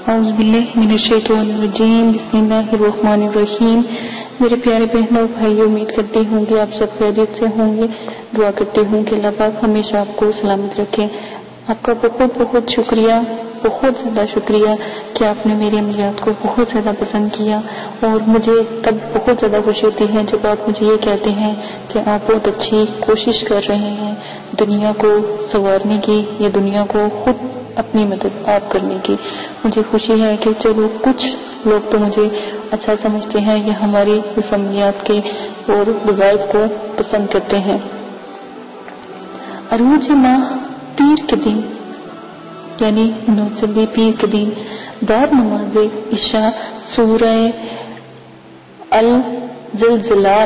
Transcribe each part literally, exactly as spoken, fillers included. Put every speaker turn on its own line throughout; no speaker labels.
اعوذ باللہ من الشیطان الرجیم، بسم اللہ الرحمن الرحیم۔ میرے پیارے بہنوں بھائیوں، امید کرتی ہوں کہ آپ سب خیریت سے ہوں گے۔ دعا کرتی ہوں کہ اللہ پاک ہمیشہ آپ کو سلامت رکھے۔ آپ کا بہت بہت شکریہ، بہت زیادہ شکریہ کہ آپ نے میری عملیات کو بہت زیادہ پسند کیا، اور مجھے تب بہت زیادہ خوشی ہوتی ہے جب آپ مجھے یہ کہتے ہیں کہ آپ بہت اچھی کوشش کر رہے ہیں دنیا کو سنوارنے کی، یا دنیا کو خود اپنی مدد آپ کرنے کی۔ مجھے خوشی ہے کہ چلو کچھ لوگ تو مجھے اچھا سمجھتے ہیں یا ہماری اس عملیات کے اور وظائف کو پسند کرتے ہیں۔ عروج ماہ پیر کے دن یعنی نوچندی پیر کے دن بعد نماز عشاء سورہ الزلزال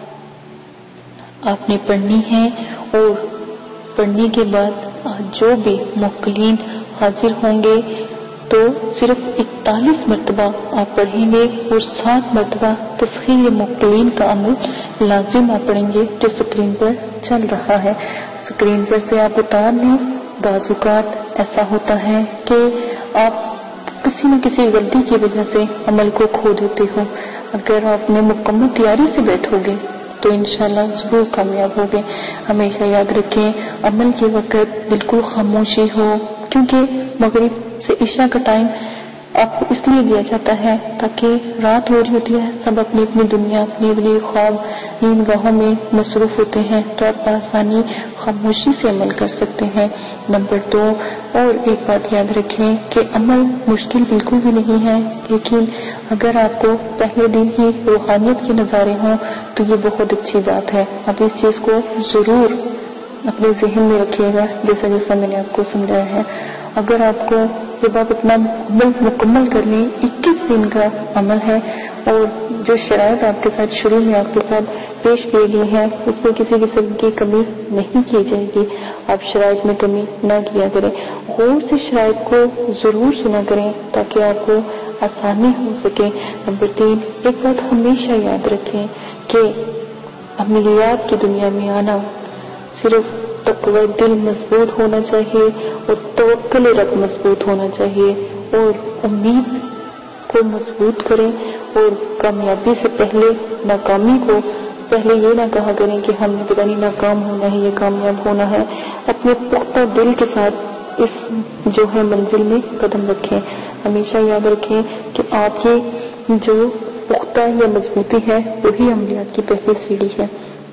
آپ نے پڑھنی ہے، اور پڑھنے کے بعد جو بھی موکلین حاضر ہوں گے تو صرف اکتالیس مرتبہ آپ پڑھیں گے، اور سات مرتبہ تسخیر موکلین کا عمل لازم آپ پڑھیں گے جو سکرین پر چل رہا ہے۔ سکرین پر سے آپ اتار لیں۔ بعض اوقات ایسا ہوتا ہے کہ آپ کسی نہ کسی غلطی کی وجہ سے عمل کو کھو دیتے ہو۔ اگر آپ نے مکمل تیاری سے بیٹھو گے تو انشاءاللہ ضرور کامیاب ہوگے۔ ہمیشہ یاد رکھیں عمل کے وقت بالکل خاموشی ہو، کیونکہ مغرب سے عشاء کا ٹائم آپ کو اس لیے دیا جاتا ہے تاکہ رات ہو رہی ہوتی ہے، سب اپنی اپنی دنیا، اپنی اپنی خواب نیند گاہوں میں مصروف ہوتے ہیں، تو آپ بآسانی خاموشی سے عمل کر سکتے ہیں۔ نمبر دو، اور ایک بات یاد رکھیں کہ عمل مشکل بالکل بھی نہیں ہے، لیکن اگر آپ کو پہلے دن ہی روحانیت کے نظارے ہوں تو یہ بہت اچھی بات ہے۔ اب اس چیز کو ضرور اپنے ذہن میں رکھیے گا، جیسا جیسا میں نے آپ کو سمجھایا ہے۔ اگر آپ کو جب آپ اتنا عمل مکمل کر لیں، اکیس دن کا عمل ہے، اور جو شرائط آپ کے ساتھ شروع میں آپ کے ساتھ پیش کی گئی ہیں اس میں کسی قسم کی کمی نہیں کی جائے گی۔ آپ شرائط میں کمی نہ کیا کریں، غور سے شرائط کو ضرور سنا کریں تاکہ آپ کو آسانی ہو سکے۔ نمبر تین، ایک بات ہمیشہ یاد رکھیں کہ عملیات کی دنیا میں آنا صرف تقوی دل مضبوط ہونا چاہیے، اور توکل رب مضبوط ہونا چاہیے، اور امید کو مضبوط کریں، اور کامیابی سے پہلے ناکامی کو پہلے یہ نہ کہا کریں کہ ہم نے پتہ نہیں ناکام ہونا ہے یا کامیاب ہونا ہے۔ اپنے پختہ دل کے ساتھ اس جو ہے منزل میں قدم رکھیں۔ ہمیشہ یاد رکھیں کہ آپ کی جو پختہ یا مضبوطی ہے وہی عملیات کی پہلی سیڑھی ہے۔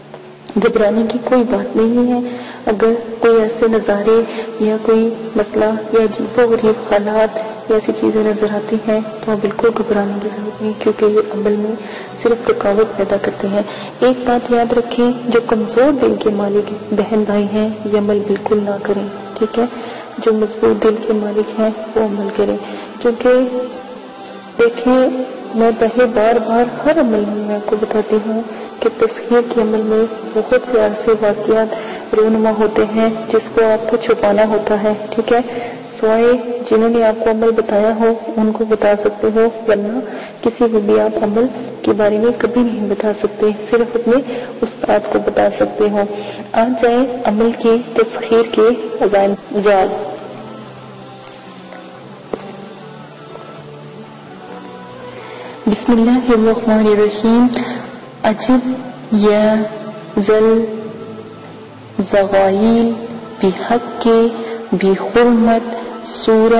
گھبرانے کی کوئی بات نہیں ہے۔ اگر کوئی ایسے نظارے یا کوئی مسئلہ یا عجیب و غریب حالات یا ایسی چیزیں نظر آتی ہیں تو آپ بالکل گھبرانے کی ضرورت نہیں، کیونکہ یہ عمل میں صرف رکاوٹ پیدا کرتے ہیں۔ ایک بات یاد رکھیں، جو کمزور دل کے مالک بہن بھائی ہیں یہ عمل بالکل نہ کریں، ٹھیک ہے؟ جو مضبوط دل کے مالک ہیں وہ عمل کریں، کیونکہ دیکھیں میں پہلے بار بار ہر عمل میں میں آپ کو بتاتی ہوں کہ تسخیر کے عمل میں بہت سے ایسے واقعات رونما ہوتے ہیں جس کو آپ کو چھپانا ہوتا ہے، ٹھیک ہے؟ سوائے جنہوں نے آپ کو عمل بتایا ہو ان کو بتا سکتے ہو، ورنہ کسی کو بھی آپ عمل کے بارے میں کبھی نہیں بتا سکتے، صرف اپنے استاد کو بتا سکتے ہو۔ آج جائیں عمل کی تسخیر کے عزائم زیاد۔ بسم اللہ الرحمن الرحیم۔ عجب یا ذل زغائل بحق کے بحرمت سورہ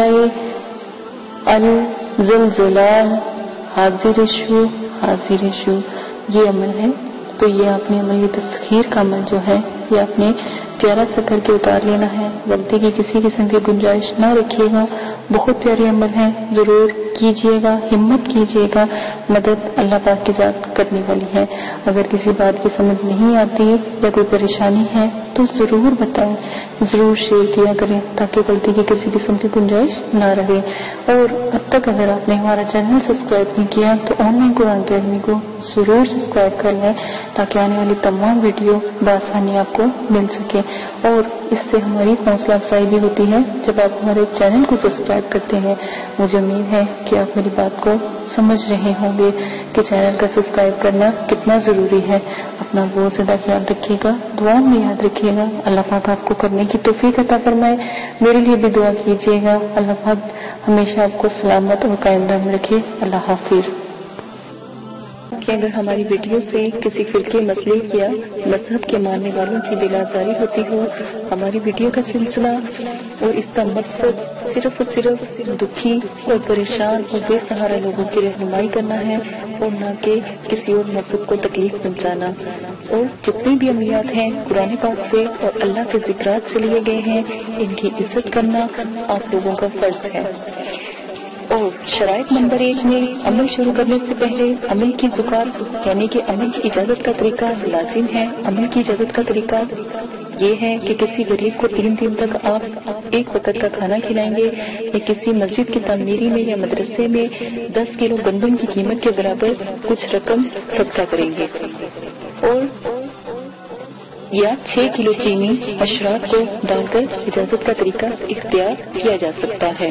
الزلزال حاضر شو حاضر شو، یہ عمل ہے۔ تو یہ آپ نے عمل تسخیر کا عمل جو ہے یہ آپ نے پیارا سا کر کے اتار لینا ہے، غلطی کی کسی قسم کی گنجائش نہ رکھیے گا۔ بہت پیارے عمل ہیں، ضرور کیجئے گا، ہمت کیجئے گا، مدد اللہ پاک کی ذات کرنے والی ہے۔ اگر کسی بات کی سمجھ نہیں آتی یا کوئی پریشانی ہے تو ضرور بتائیں، ضرور شیئر کیا کریں تاکہ غلطی کی کسی قسم کی گنجائش نہ رہے۔ اور اب تک اگر آپ نے ہمارا چینل سبسکرائب نہیں کیا تو آن لائن قرآن اکیڈمی کو ضرور سبسکرائب کر لیں تاکہ آنے والی تمام ویڈیو بآسانی آپ کو مل سکے، اور اس سے ہماری حوصلہ افزائی بھی ہوتی ہے جب آپ ہمارے چینل کو سبسکرائب کرتے ہیں۔ مجھے امید ہے کہ آپ میری بات کو سمجھ رہے ہوں گے کہ چینل کا سبسکرائب کرنا کتنا ضروری ہے۔ اپنا بہت زیادہ خیال رکھیے گا، دعا میں یاد رکھیے گا۔ اللہ پاک آپ کو کرنے کی توفیق عطا فرمائے۔ میرے لیے بھی دعا کیجیے گا، اللہ پاک ہمیشہ آپ کو سلامت اور قائم دام رکھے۔ اللہ حافظ۔ کہ اگر ہماری ویڈیو سے کسی فرقے مسئلے یا مذہب کے ماننے والوں کی دل آزاری ہوتی ہو، ہماری ویڈیو کا سلسلہ اور اس کا مقصد صرف اور صرف دکھی اور پریشان اور بے سہارا لوگوں کی رہنمائی کرنا ہے اور نہ کہ کسی اور مذہب کو تکلیف پہنچانا، اور جتنی بھی عملیات ہیں قرآن پاک سے اور اللہ کے ذکرات سے لیے گئے ہیں، ان کی عزت کرنا آپ لوگوں کا فرض ہے۔ اور شرائط نمبر ایک میں عمل شروع کرنے سے پہلے عمل کی زکات یعنی کہ عمل کی اجازت کا طریقہ لازم ہے۔ عمل کی اجازت کا طریقہ یہ ہے کہ کسی غریب کو تین دن تک آپ ایک وقت کا کھانا کھلائیں گے، یا کسی مسجد کی تعمیری میں یا مدرسے میں دس کلو گندم کی قیمت کے برابر کچھ رقم صدقہ کریں گے، اور یا چھ کلو چینی اشراف کو ڈال کر اجازت کا طریقہ اختیار کیا جا سکتا ہے۔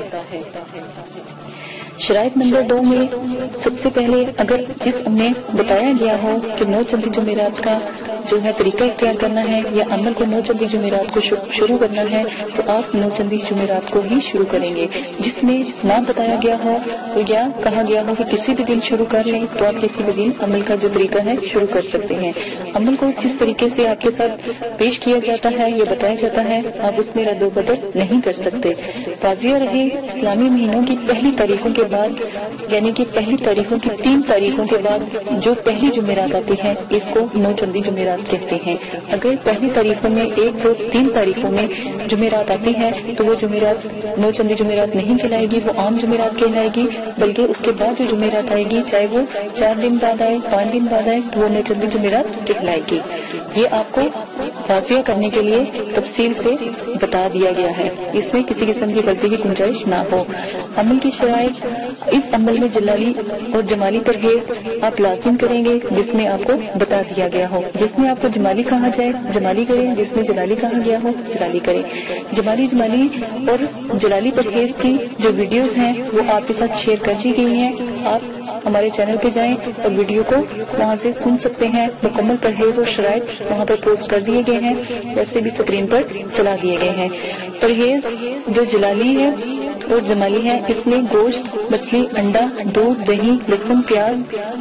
شرائط نمبر دو میں سب سے پہلے اگر جس میں بتایا گیا ہو کہ نو چندی جمعرات کا جو ہے طریقہ اختیار کرنا ہے یا عمل کو نو چندی جمعرات کو شروع کرنا ہے، تو آپ نو چندی جمعرات کو ہی شروع کریں گے۔ جس میں نہ بتایا گیا ہو یا کہا گیا ہو کہ کسی بھی دن شروع کر لیں، تو آپ کسی بھی دن عمل کا جو طریقہ ہے شروع کر سکتے ہیں۔ عمل کو جس طریقے سے آپ کے ساتھ پیش کیا جاتا ہے یا بتایا جاتا ہے، آپ اس میں رد و بدل نہیں کر سکتے۔ واضح رہے، اسلامی مہینوں کی پہلی تاریخوں کے بعد یعنی کہ پہلی تاریخوں کی تین تاریخوں کے بعد جو پہلی جمعرات آتی ہے اس کو نو چندی جمعرات کہتے ہیں۔ اگر پہلی تاریخوں میں ایک دو تین تاریخوں میں جمعرات آتی ہے تو وہ جمعرات نو چندی جمعرات نہیں کہلائے گی، وہ عام جمعرات کہلائے گی، بلکہ اس کے بعد جو جمعرات آئے گی چاہے وہ چار دن بعد آئے پانچ دن بعد آئے تو وہ نو چندی جمعرات کہلائے گی۔ یہ آپ کو واضح کرنے کے لیے تفصیل سے بتا دیا گیا ہے، اس میں کسی قسم کی غلطی کی گنجائش نہ ہو۔ عمل کی شرائط، اس عمل میں جلالی اور جمالی پرہیز آپ لازم کریں گے جس میں آپ کو بتا دیا گیا ہو۔ جس میں آپ کو جمالی کہا جائے جمالی کریں، جس میں جلالی کہا گیا ہو جلالی کریں۔ جمالی جمالی اور جلالی پرہیز کی جو ویڈیوز ہیں وہ آپ کے ساتھ شیئر کر دی گئی ہیں، آپ ہمارے چینل پہ جائیں اور ویڈیو کو وہاں سے سن سکتے ہیں۔ مکمل پرہیز اور شرائط وہاں پر پوسٹ کر دیے گئے ہیں، ویسے بھی اسکرین پر چلا دیے گئے ہیں۔ پرہیز جو جلالی ہے اور جمالی ہے، اس میں گوشت، مچھلی، انڈا، دودھ، دہی، لہسن، پیاز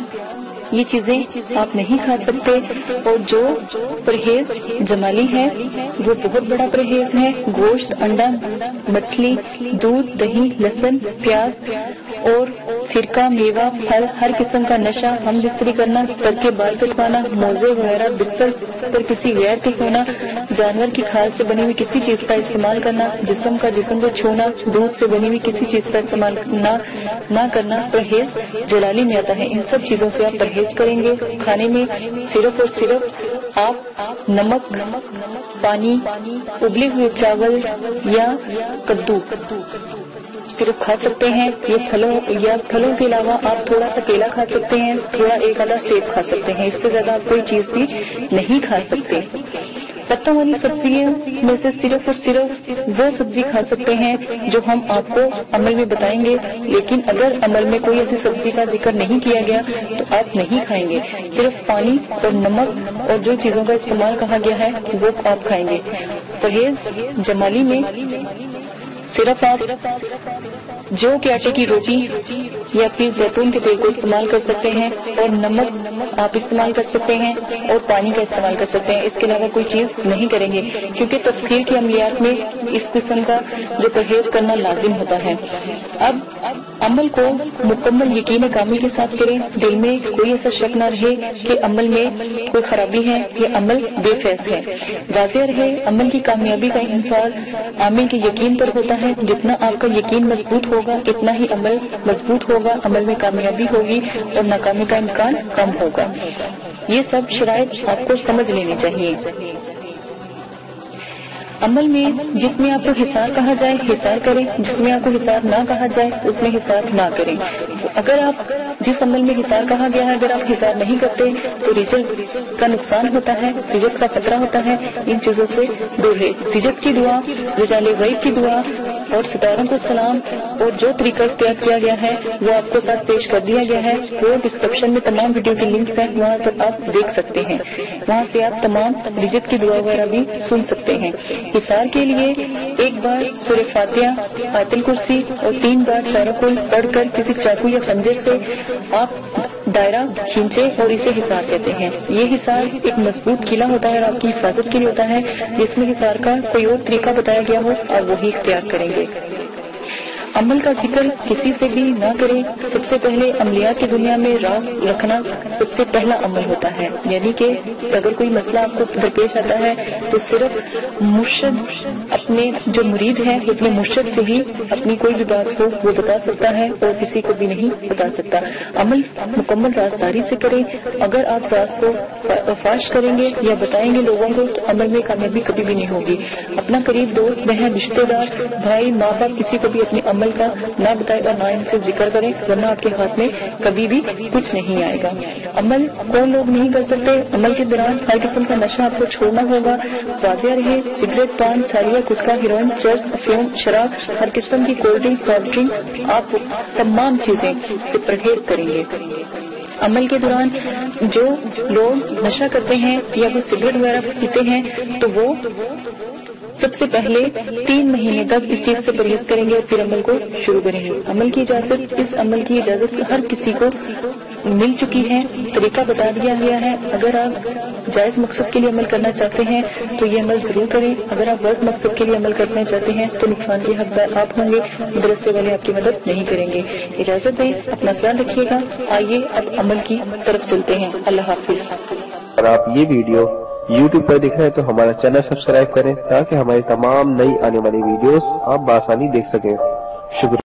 یہ چیزیں آپ نہیں کھا سکتے۔ اور جو پرہیز جمالی ہے وہ بہت بڑا پرہیز ہے۔ گوشت، انڈا، مچھلی، دودھ، دہی، لہسن، پیاز اور سرکہ، میوہ، پھل، ہر قسم کا نشہ، ہم بستری کرنا، سر کے بال کٹوانا، موزے وغیرہ، بستر پر کسی غیر کے سونا، جانور کی کھال سے بنی ہوئی کسی چیز کا استعمال کرنا، جسم کا جسم کو چھونا، دودھ سے بنی ہوئی کسی چیز کا استعمال نہ نہ کرنا پرہیز جلالی میں آتا ہے۔ ان سب چیزوں سے آپ پرہیز کریں گے۔ کھانے میں صرف اور صرف آپ نمک، پانی، ابلے ہوئے چاول یا کدو صرف کھا سکتے ہیں۔ یہ پھلوں یا پھلوں کے علاوہ آپ تھوڑا سا کیلا کھا سکتے ہیں، تھوڑا ایک آدھا سیب کھا سکتے ہیں، اس سے زیادہ آپ کوئی چیز بھی نہیں کھا سکتے۔ پتوں والی سبزیوں میں سے صرف اور صرف وہ سبزی کھا سکتے ہیں جو ہم آپ کو عمل میں بتائیں گے، لیکن اگر عمل میں کوئی ایسی سبزی کا ذکر نہیں کیا گیا تو آپ نہیں کھائیں گے۔ صرف پانی اور نمک اور جو چیزوں کا استعمال کہا گیا ہے وہ آپ کھائیں گے۔ پرہیز جمالی میں صرف آپ جو کے آٹے کی روٹی یا پھر زیتون کے تیل کو استعمال کر سکتے ہیں، اور نمک آپ استعمال کر سکتے ہیں اور پانی کا استعمال کر سکتے ہیں۔ اس کے علاوہ کوئی چیز نہیں کریں گے، کیونکہ تسخیر کی عملیات میں اس قسم کا جو پرہیز کرنا لازم ہوتا ہے۔ اب عمل کو مکمل یقین کامل کے ساتھ کریں، دل میں کوئی ایسا شک نہ رہے کہ عمل میں کوئی خرابی ہے یا عمل بے فیض ہے۔ واضح رہے، عمل کی کامیابی کا انحصار عامل کے یقین پر ہوتا ہے۔ جتنا آپ کا یقین مضبوط ہوگا اتنا ہی عمل مضبوط ہوگا، عمل میں کامیابی ہوگی اور ناکامی کا امکان کم ہوگا۔ یہ سب شرائط آپ کو سمجھ لینی چاہیے۔ عمل میں جس میں آپ کو حصار کہا جائے حصار کریں، جس میں آپ کو حصار نہ کہا جائے اس میں حصار نہ کریں۔ اگر آپ جس عمل میں حصار کہا گیا ہے اگر آپ حصار نہیں کرتے تو رزق کا نقصان ہوتا ہے، رزق کا خطرہ ہوتا ہے۔ ان چیزوں سے دور رہے۔ رزق کی دعا، رجال غیب کی دعا اور ستاروں کو سلام، اور جو طریقہ اختیار کیا گیا ہے وہ آپ کو ساتھ پیش کر دیا گیا ہے، وہ ڈسکرپشن میں تمام ویڈیو کے لنکس ہیں، وہاں پر آپ دیکھ سکتے ہیں، وہاں سے آپ تمام رزق کی دعا وغیرہ بھی سن سکتے ہیں۔ حصار کے لیے ایک بار سورہ فاتحہ، آیت الکرسی اور تین بار چاروں کو پڑھ کر کسی چاقو یا خنجر سے آپ دائرہ کھینچے اور اسے حصار کہتے ہیں۔ یہ حصار ایک مضبوط قلعہ ہوتا ہے اور آپ کی حفاظت کے لیے ہوتا ہے، جس میں حصار کا کوئی اور طریقہ بتایا گیا ہو اور وہی اختیار کریں گے۔ عمل کا ذکر کسی سے بھی نہ کریں۔ سب سے پہلے عملیات کی دنیا میں راز رکھنا سب سے پہلا عمل ہوتا ہے، یعنی کہ اگر کوئی مسئلہ آپ کو درپیش آتا ہے تو صرف مرشد اپنے جو مرید ہے اپنے مرشد سے ہی اپنی کوئی بھی بات ہو وہ بتا سکتا ہے اور کسی کو بھی نہیں بتا سکتا۔ عمل مکمل رازداری سے کریں۔ اگر آپ راز کو فاش کریں گے یا بتائیں گے لوگوں کو تو عمل میں کامیابی کبھی بھی نہیں ہوگی۔ اپنا قریب دوست، بہن، رشتے دار، بھائی، ماں باپ کسی کو بھی اپنے عمل کا نہ بتائے اور نہ ان سے ذکر کریں، ورنہ آپ کے ہاتھ میں کبھی بھی کچھ نہیں آئے گا۔ عمل کون لوگ نہیں کر سکتے؟ عمل کے دوران ہر قسم کا نشہ آپ کو چھوڑنا ہوگا۔ واضح رہے، سگریٹ، پان، ساریہ، گٹکا، ہیروئن، چرس، افیون، شراب، ہر قسم کی کولڈ ڈرنک، سافٹ ڈرنک، آپ تمام چیزیں سے پرہیز کریں گے۔ عمل کے دوران جو لوگ نشہ کرتے ہیں یا وہ سگریٹ وغیرہ پیتے ہیں تو وہ سب سے پہلے تین مہینے تک اس چیز سے پرہیز کریں گے اور پھر عمل کو شروع کریں گے۔ عمل کی اجازت، اس عمل کی اجازت ہر کسی کو مل چکی ہے، طریقہ بتا دیا گیا ہے۔ اگر آپ جائز مقصد کے لیے عمل کرنا چاہتے ہیں تو یہ عمل ضرور کریں، اگر آپ غلط مقصد کے لیے عمل کرنا چاہتے ہیں تو نقصان کے حقدار آپ ہوں گے، مدرسے والے آپ کی مدد نہیں کریں گے۔ اجازت دیں، اپنا خیال رکھیے گا۔ آئیے اب عمل کی طرف چلتے ہیں۔ اللہ حافظ۔
اور آپ یہ ویڈیو یوٹیوب پر دیکھ رہے ہیں تو ہمارا چینل سبسکرائب کریں تاکہ ہماری تمام نئی آنے والی ویڈیوز آپ بآسانی دیکھ سکیں۔ شکریہ۔